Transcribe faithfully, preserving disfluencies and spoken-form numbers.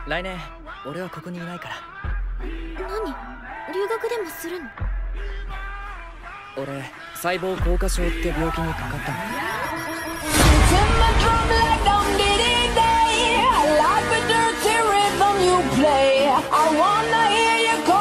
来年俺はここにいないから。 何？留学でもするの？ 俺細胞硬化症って病気にかかったんだ。 I like the dirty rhythm you play. I wanna hear you call.